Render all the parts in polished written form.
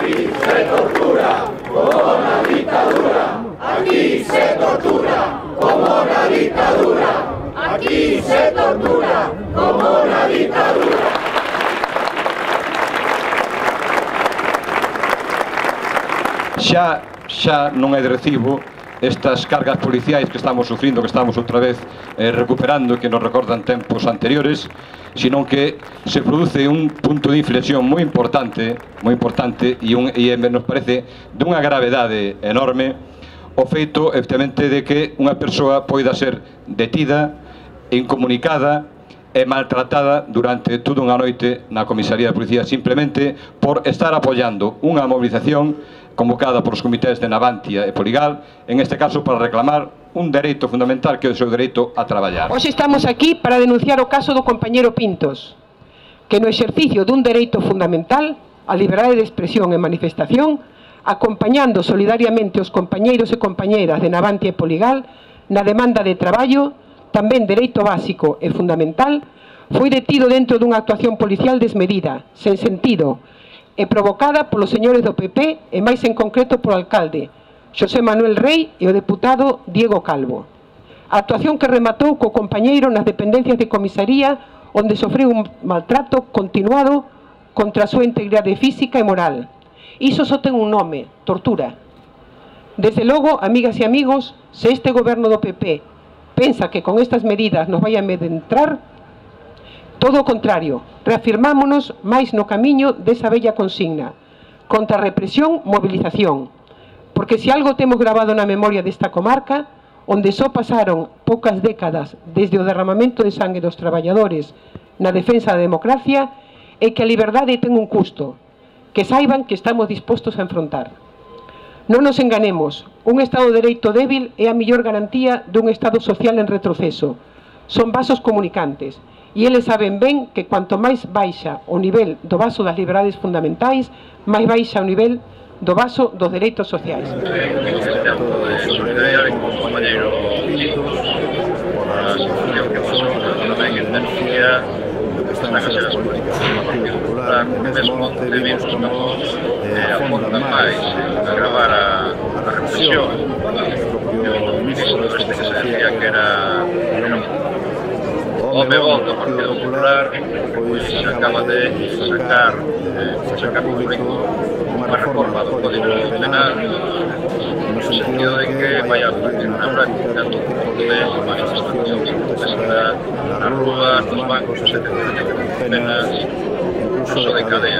Aquí se tortura como na ditadura. Aquí se tortura como na ditadura. Aquí se tortura como na ditadura. Xa non é de recibo estas cargas policiais que estamos sufrindo, que estamos outra vez recuperando, que nos recordan tempos anteriores, sino que se produce un punto de inflexión moi importante e nos parece dunha gravedade enorme o feito, efectivamente, de que unha persoa poida ser detida, incomunicada e maltratada durante toda unha noite na comisaría de policía simplemente por estar apoiando unha movilización convocada por os comités de Navantia e Poligal, en este caso para reclamar un dereito fundamental que é o seu dereito a traballar. Hoxe estamos aquí para denunciar o caso do compañeiro Pintos, que no exercicio dun dereito fundamental, a liberdade de expresión e manifestación, acompañando solidariamente os compañeiros e compañeiras de Navantia e Poligal na demanda de traballo, tamén dereito básico e fundamental, foi detido dentro dunha actuación policial desmedida, sen sentido, e provocada polos señores do PP e máis en concreto polo alcalde Xosé Manuel Rei e o deputado Diego Calvo. A actuación que rematou co compañeiro nas dependencias de comisaría onde sofreu un maltrato continuado contra a súa integridade física e moral. Iso só ten un nome: tortura. Desde logo, amigas e amigos, se este goberno do PP pensa que con estas medidas nos vai amedrentar, todo o contrario, reafirmámonos máis no camiño desa bella consigna: contra a represión, movilización. Porque se algo temos grabado na memoria desta comarca, onde só pasaron poucas décadas desde o derramamento de sangue dos traballadores na defensa da democracia, é que a liberdade ten un custo, que saiban que estamos dispostos a enfrontar. Non nos enganemos, un Estado de Dereito débil é a mellor garantía dun Estado social en retroceso. Son vasos comunicantes, e eles saben ben que cuanto máis baixa o nivel do vaso das liberdades fundamentais, máis baixa o nivel do vaso dos dereitos sociais. Solidaridade con o compañeiro Pintos por a situación que pasou tamén en denuncia na Casa das Políticas do Partido Popular, que mesmo vimos como afondan máis a agravar a represión. O propio ministro deste que se decía que era home volto ao Partido Popular, pois acaba de sacar público unha reforma do Código Penal no sentido de que vai a haber na práctica todo tipo de manifestación protesta nas rúas, nos bancos, etc. Penas, incluso de cadea.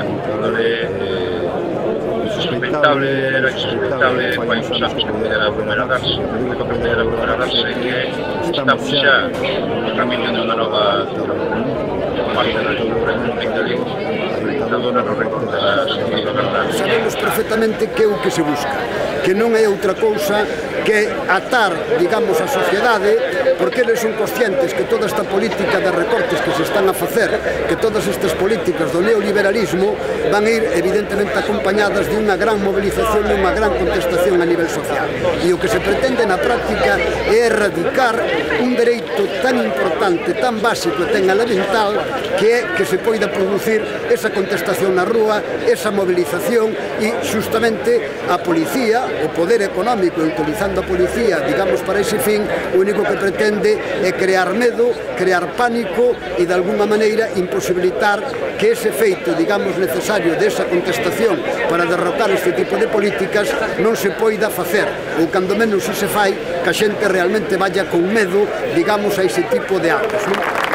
Era insuspeitable fai uns anos que pudera volver a darse, que estamos xa no camiño de unha nova parte da dictadura económica, a dictadura no recorte das liberdades. Sabemos perfectamente que é o que se busca, que non é outra cousa que atar, digamos, a sociedade, porque eles son conscientes que toda esta política de recortes que se están a facer, que todas estas políticas do neoliberalismo van a ir evidentemente acompañadas de unha gran movilización e unha gran contestación a nivel social. E o que se pretende na práctica é erradicar un dereito tan importante, tan básico e tan elemental, que é que se poida producir esa contestación na rúa, esa movilización, e justamente a policía, o poder económico, utilizando a policía, digamos, para ese fin, o único que pretende é crear medo, crear pánico e, de alguna maneira, imposibilitar que ese feito, digamos, necesario desa contestación para derrotar este tipo de políticas non se poida facer, ou cando menos se fai que a xente realmente vaya con medo, digamos, a ese tipo de actos, non?